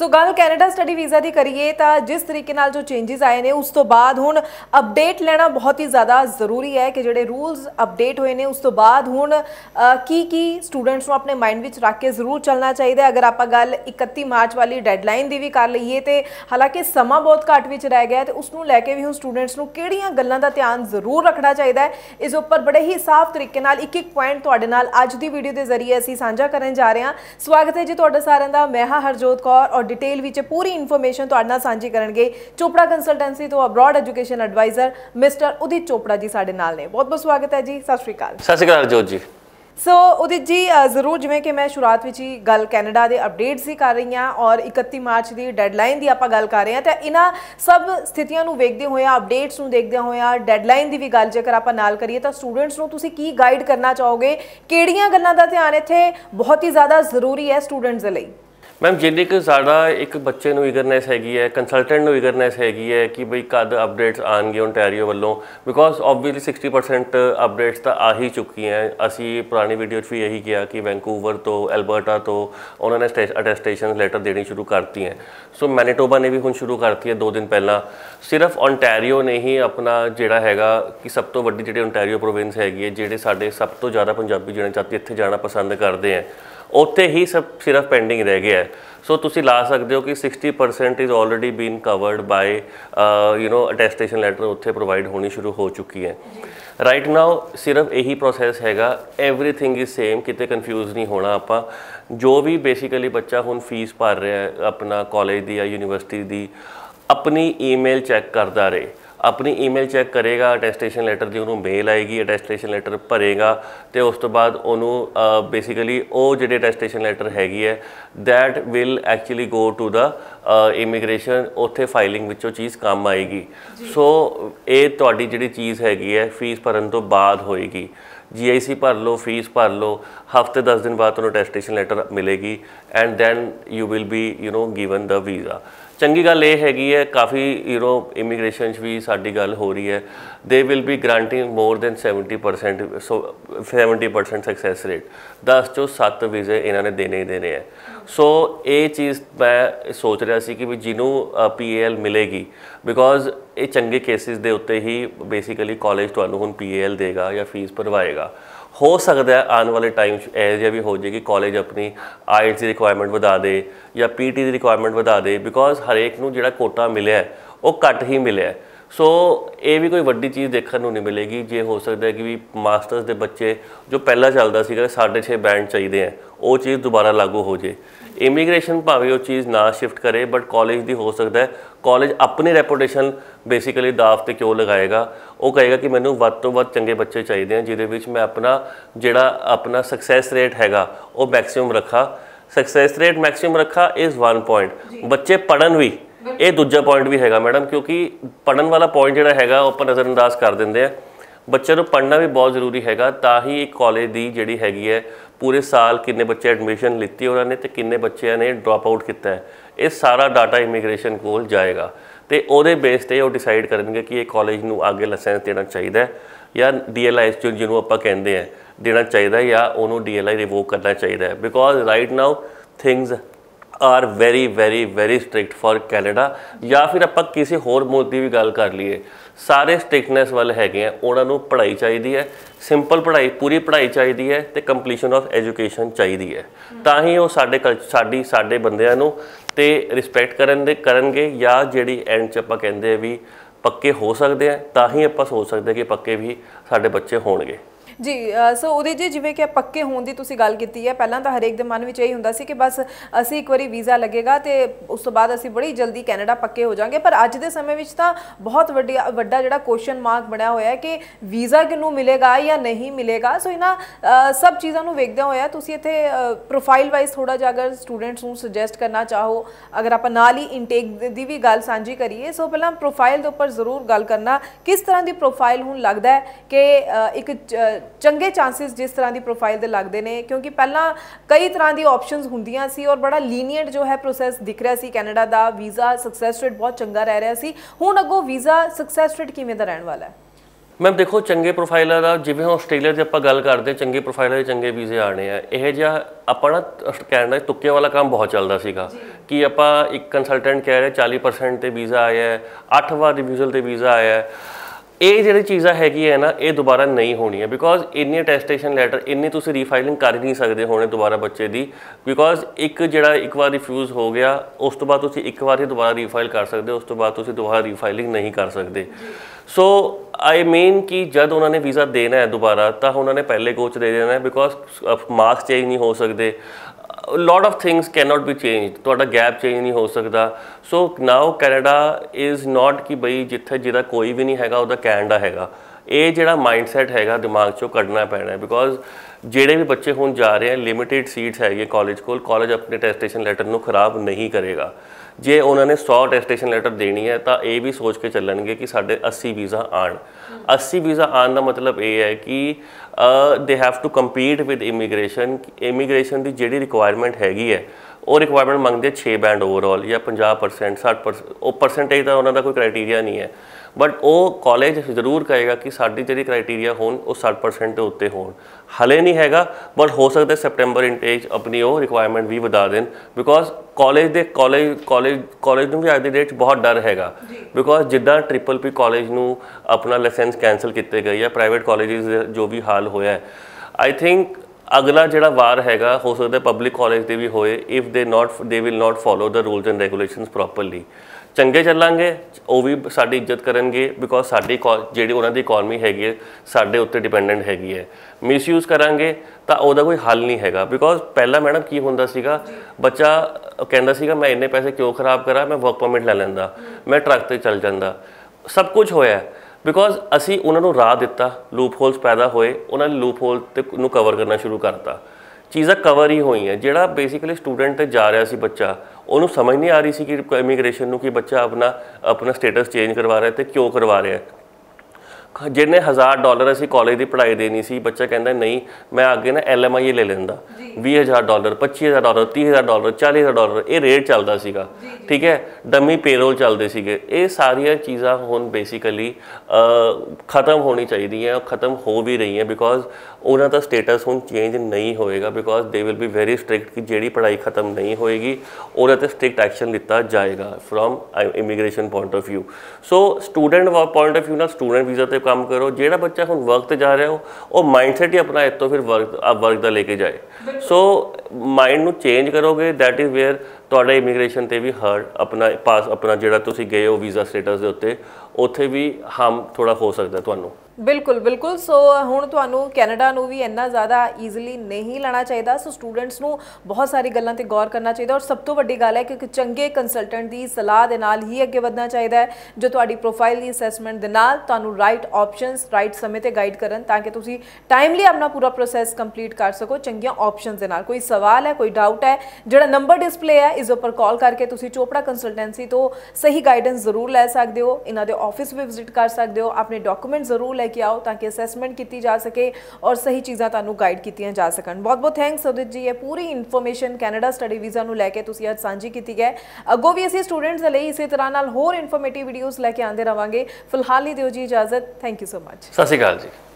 सो गल Canada study visa की करिए तो जिस तरीके नाल जो चेंजिस आए हैं उस तो बाद हुण अपडेट लेना बहुत ही ज़्यादा जरूरी है कि जोड़े रूल्स अपडेट हुए हैं उस तो बाद हुण की स्टूडेंट्स को अपने माइंड में रख के जरूर चलना चाहिए। अगर आप गल 31 मार्च वाली डेडलाइन की भी कर लीए तो हालांकि समा बहुत घट विच रह गया तो उसनों लैके भी हुण स्टूडेंट्स को किहड़ियां गल्लां दा ध्यान जरूर रखना चाहिए है। इस उपर बड़े ही साफ तरीके नाल एक पॉइंट तुहाडे नाल अज दी वीडियो के जरिए असीं साझा करन जा रहे हैं। स्वागत है जी तुहाडा सारिआं दा। मैं हां हरजोत कौर और डिटेल विच पूरी इन्फॉर्मेशन तुहाडे नाल सांझी करनगे चोपड़ा कंसलटेंसी तो abroad education advisor mister Udit Chopra ji साडे नाल ने। बहुत बहुत स्वागत है जी। सत श्री अकाल। सत श्री अकाल हरजोत जी। सो उदित जी जरूर जिवें कि मैं शुरुआत विच ही गल कैनेडा के अपडेट्स की कर रही हाँ और 31 मार्च की डेडलाइन की आप गल कर रहे हैं तो इन्हां सब स्थितियों को वेखदे होए अपडेट्स को देखदे होए डेडलाइन की भी गल जेकर आप नाल करिए तो स्टूडेंट्स को तुसीं की गाइड करना चाहोगे, किहड़ियां गल्लां दा ध्यान इत्थे बहुत ही ज़्यादा जरूरी है स्टूडेंट्स दे लई? मैम जिन्नी कि साडा एक बच्चे नूं ईगरनैस हैगी है, कंसलटेंट नूं ईगरनैस हैगी है कि बई कद अपडेट्स आएंगे ओंटारियो वालों, बिकॉज ऑबवियसली 60% अपडेट्स तो आ ही चुकी हैं। असी पुरानी वीडियो भी यही किया कि वैंकूवर तो एल्बर्टा तो उन्होंने अटेस्टेशन लैटर देनी शुरू करती हैं। सो मैनीटोबा ने भी हुण शुरू करती है 2 दिन पहला। सिर्फ ओंटारियो ने ही अपना जिहड़ा हैगा कि सब तो वड्डी जिहड़ी ओंटारियो प्रोविंस हैगी है, जिहड़े साडे सब तो ज़्यादा पंजाबी जिहड़े जाति इत्थे जाना पसंद करते हैं उत्थे ही सब सिर्फ पेंडिंग रह गया है। सो तुसी ला सकते हो कि 60% is already been covered by attestation letter उत्थे प्रोवाइड होनी शुरू हो चुकी है। राइट नाउ सिर्फ यही प्रोसैस हैगा, एवरीथिंग इज़ सेम, किते कन्फ्यूज़ नहीं होना। आपां जो भी बेसिकली बच्चा हुण फीस भर रहा है अपना कॉलेज की या यूनिवर्सिटी की, अपनी ईमेल चैक करता रहे। अपनी ईमेल चैक करेगा, अटेस्टेशन लैटर की उन्होंने मेल आएगी, अटेस्टेशन लैटर भरेगा तो उस तो बाद उन्होंने बेसिकली वो जिहड़े अटेस्टेशन लैटर हैगी है that will actually go to the immigration, उत्थे फाइलिंग विचों चीज़ काम आएगी। सो ये तुहाडी जिहड़ी चीज़ हैगी है फीस भरन तो बाद होएगी। GIC भर लो, फीस भर लो, हफ्ते 10 दिन बाद तुहानूं अटेस्टेशन लैटर मिलेगी and then you will be given the visa. चंगी गल ये हैगी है, काफ़ी इमीग्रेशन भी साडी गल हो रही है, they will be granting more than 70%, so 70% success rate. 10 चों 7 वीज़े इन्होंने देने ही देने हैं। सो ये चीज़ मैं सोच रहा सी कि भी जिन्हों PAL मिलेगी, बिकॉज ये चंगे केसिस दे उत्ते ही बेसिकली कॉलेज तुहानूं हुण PAL देगा या फीस भरवाएगा। हो सकता है आने वाले टाइम यह जिहा भी हो जाए कि कॉलेज अपनी IELTS की रिक्वायरमेंट बढ़ा दे या PT की रिक्वायरमेंट बढ़ा दे, बिकॉज हरेक नूं जिहड़ा कोटा मिले वो घट ही मिले। सो ये भी कोई वड्डी चीज़ देखने को नहीं मिलेगी। जे हो सकता है कि भी मास्टर्स के बच्चे जो पहला चलता सीगा 6.5 बैंड चाहिए हैं, वो चीज़ दोबारा लागू हो जाए। इमीग्रेशन भावें वो चीज़ ना शिफ्ट करे, बट कॉलेज की हो सकता है कॉलेज अपनी रेपूटेशन बेसिकली दाव ते क्यों लगाएगा। वो कहेगा कि मैनूं वध तो वध चंगे बच्चे चाहिए हैं जिहदे विच मैं अपना जिहड़ा अपना सक्सैस रेट हैगा वो मैक्सिमम रखा। सक्सैस रेट मैक्सिमम रखा इज़ 1 पॉइंट। बच्चे पढ़न भी ये दूजा पॉइंट भी हैगा मैडम, क्योंकि पढ़न वाला पॉइंट जिहड़ा हैगा वो आपां नज़रअंदाज कर देंगे हैं। बच्चे को पढ़ना भी बहुत जरूरी हैगा, ताही एक कॉलेज की जिहड़ी हैगी है पूरे साल किन्ने बच्चे एडमिशन लीती उन्होंने तो किन्ने बच्चों ने ड्रॉप आउट किया है, ये सारा डाटा इमीग्रेशन कोल जाएगा तो वो बेस पर वो डिसाइड करेंगे कि ये कॉलेज नूं आगे लाइसेंस देना चाहिए या DLI जिन्होंने आप कहते हैं देना चाहिए या उन्होंने DLI रिवोक करना चाहिए। Because right now things are very very very strict for Canada. या फिर आप किसी होर मुल्क की भी गल कर लीए, सारे स्ट्रिक्टनैस वाले हैगे हैं, उन्होंने पढ़ाई चाहिए है, सिंपल पढ़ाई पूरी पढ़ाई चाहिए है तो कंप्लीशन ऑफ एजुकेशन चाहिए है, ताही वो साडे बंदियां नूं ते रिस्पैक्ट करनगे या जिहड़ी एंड च आपां कहंदे भी पक्के हो सकते हैं, ताही आपां सोच सकते हैं कि पक्के भी साडे बच्चे होणगे। जी सो उदित जी जिवें कि पक्के होने की तुसीं गल कीती है, पहलां तां हरेक दे मन विच यही हुंदा सी कि बस असीं एक बारी वीज़ा लगेगा तो उस तो बाद असीं बड़ी जल्दी कैनेडा पक्के हो जाएंगे। पर अज दे समय विच तां बहुत वड्डा जिहड़ा क्वेश्चन मार्क बनया होया है कि वीज़ा किनूं मिलेगा या नहीं मिलेगा। सो इन्हां सब चीज़ों नूं वेखदे होया तुसीं इत्थे प्रोफाइल वाइज थोड़ा जिहा अगर स्टूडेंट्स नूं सुजैसट करना चाहो, अगर आपां नाल ही इनटेक की भी गल सांझी करिए। सो पहलां प्रोफाइल के उपर जरूर गल करना, किस तरह की प्रोफाइल हुण लगदा है कि एक चंगे चांसिस जिस तरह की प्रोफाइल दे लगते हैं, क्योंकि पहला कई तरह की ऑप्शनस होंदियां सी और बड़ा लीनियंट जो है प्रोसैस दिख रहा सी कैनेडा का। वीज़ा सक्सैस रेट बहुत चंगा रह रहा सी, हुण अगों वीज़ा सक्सैस रेट किवें दा रहण वाला है? मैम देखो चंगे प्रोफाइलर का जिवें आस्ट्रेलिया की आप गल करते चंगे प्रोफाइलर चंगे वीजे आने यह जिहा आप ना कैनेडा तुक्के वाला काम बहुत चलता सीगा कि आप एक कंसलटेंट कह रहे 40% ते वीज़ा आया है, 8 वार रिव्यूजल ते वीज़ा आया है। ये जी चीज़ा हैगी है ना ये दोबारा नहीं होनी है बिकॉज इन्नी अटैस्टेशन लैटर इन्नी तुम रीफाइलिंग कर ही नहीं सकते होने दोबारा बच्चे की बिकॉज एक जोड़ा एक बार रिफ्यूज़ हो गया उस तो बाद तुम एक बार ही दोबारा रीफाइल कर सकते उस तो बाद तुम दोबारा रीफाइलिंग नहीं कर सकते। सो आई मीन कि जब उन्होंने वीज़ा देना है दोबारा तो उन्होंने पहले कोच दे देना है बिकॉज मार्क्स चेंज नहीं हो सकते, lot of things can not be change, थोड़ा गैप चेंज नहीं हो सकता। So now Canada is not कि बई जिथे जिहदा कोई भी नहीं हैगा उहदा कैनेडा हैगा। ये जिहड़ा माइंडसैट हैगा दिमाग चों कढ़ना पैना है बिकॉज ਜਿਹੜੇ भी बच्चे हुण जा रहे हैं लिमिटेड सीट्स है कॉलेज को, कॉलेज अपने अटैस्टेशन लैटर ਨੂੰ खराब नहीं करेगा। जे उन्होंने 100 अटैस्टेशन लैटर देनी है तो ये भी सोच के ਚੱਲਣਗੇ कि साढ़े 80 वीज़ा आन। 80 वीज़ा आन का मतलब ये है कि they have to compete with immigration. Immigration की जी रिक्वायरमेंट हैगी है वो रिक्वायरमेंट मंगते 6 बैंड ओवरऑल या 50% 60%। वो परसेंटेज का उन्होंने कोई क्राइटेरिया नहीं है बट वो कॉलेज जरूर कहेगा कि साड़ी जी क्राइटेरिया हो 60% के उत्ते हो। हले नहीं हैगा बट हो सकता है सैप्टेंबर इनटेक अपनी वो रिक्वायरमेंट भी बढ़ा देन बिकॉज कॉलेज के कॉलेज में भी अज की डेट बहुत डर हैगा बिकॉज जिदा ट्रिपल पी कॉलेज में अपना लाइसेंस कैंसल किए गए या प्राइवेट कॉलेज जो भी हाल होया है आई थिंक अगला जिहड़ा वार हैगा हो सकता है पब्लिक कॉलेज के भी होए if they will not follow the rules and regulations properly. चंगे चलांगे वो भी साडी इज्जत करेंगे बिकॉज साडी जिहड़ी उन्हां दी इकॉनमी हैगी है साडे उत्ते डिपेंडेंट हैगी है। मिसयूज़ करांगे तो उहदा कोई हल नहीं हैगा बिकॉज पहला मैडम की हुंदा सीगा बच्चा कहंदा सीगा मैं इन्ने पैसे क्यों खराब करा, मैं वर्क परमिट लै लैंदा, मैं ट्रक ते चल जांदा। सब कुछ होया बिकॉज असी उन्होंने राह दिता, लूप होल्स पैदा होए, उन्होंने लूप होल नूं कवर करना शुरू करता, चीज़ां कवर ही हुई हैं। जिहड़ा बेसिकली स्टूडेंट ते जा रहा सी बच्चा उन्होंने समझ नहीं आ रही सी कि इमीग्रेशन नूं कि बच्चा अपना स्टेटस चेंज करवा रहा है तो क्यों करवा रहा है। जिन्हें $1000 असी कॉलेज की पढ़ाई देनी सी बच्चा कहता नहीं मैं आगे ना LMI ले लेंदा, $20,000 $25,000 $30,000 $40,000 ये रेट चलता सीगा, ठीक है। डमी पेरोल चलते सीगे। ये सारिया चीज़ां हुण बेसिकली ख़त्म होनी चाहिए, ख़त्म हो भी रही हैं बिकॉज उन्हों का स्टेटस हुण चेंज नहीं होएगा because they will be very strict कि जिहड़ी पढ़ाई खत्म नहीं होएगी उहदे ते स्ट्रिक्ट एक्शन लिता जाएगा from immigration point of view. So student point of view ना स्टूडेंट वीज़ा ते काम करो। जिहड़ा बच्चा हुण वर्क ते जा रहा हो माइंडसैट ही अपना इतों फिर वर्क का लेके जाए। सो माइंड नूं चेंज करोगे दैट इज़ वेयर तुहाडे इमीग्रेशन ते भी हर्ट अपना पास अपना जिहड़ा तुसीं गए हो वीज़ा स्टेटस के उत्ते उत्थे भी हार्म थोड़ा हो सकता है तुहानूं। बिल्कुल बिल्कुल। सो हुण तुहानूं कैनेडा नूं भी इन्ना ज़्यादा ईजिली नहीं लेना चाहिए। सो स्टूडेंट्स नूं बहुत सारी गल्लां ते गौर करना चाहिए और सब तो वड्डी गल है कि चंगे कंसलटेंट की सलाह दे नाल ही अगे वधना चाहिए है जो तुहाडी प्रोफाइल की असैसमेंट दे नाल तुहानूं राइट ऑप्शनस राइट समय ते गाइड करन ताकि तुसीं टाइमली अपना पूरा प्रोसैस कंप्लीट कर सको चंगियां ऑप्शनस दे नाल। कोई सवाल है कोई डाउट है जिहड़ा नंबर डिस्पले है इस उपर कॉल करके तुसीं चोपड़ा कंसलटेंसी तो सही गाइडेंस जरूर लै सकदे हो। इन्हां दे ऑफिस भी विजिट कर सकते हो, अपने डॉक्यूमेंट जरूर लैके आओ ताकि असैसमेंट की जा सके और सही चीज़ां तुहानूं गाइड कीतियां जा सकन। बहुत बहुत थैंक्स उदित जी, ये पूरी इन्फॉर्मेशन कैनेडा स्टडी वीज़ा नूं लैके तुसीं अज सांझी कीती है। अगों भी असीं स्टूडेंट्स दे लई इसे तरह नाल होर इन्फॉर्मेटिव वीडियोज़ लैके आंदे रहांगे। फिलहाल ही दिओ जी इजाजत। Thank you so much. Sat Sri अकाल जी।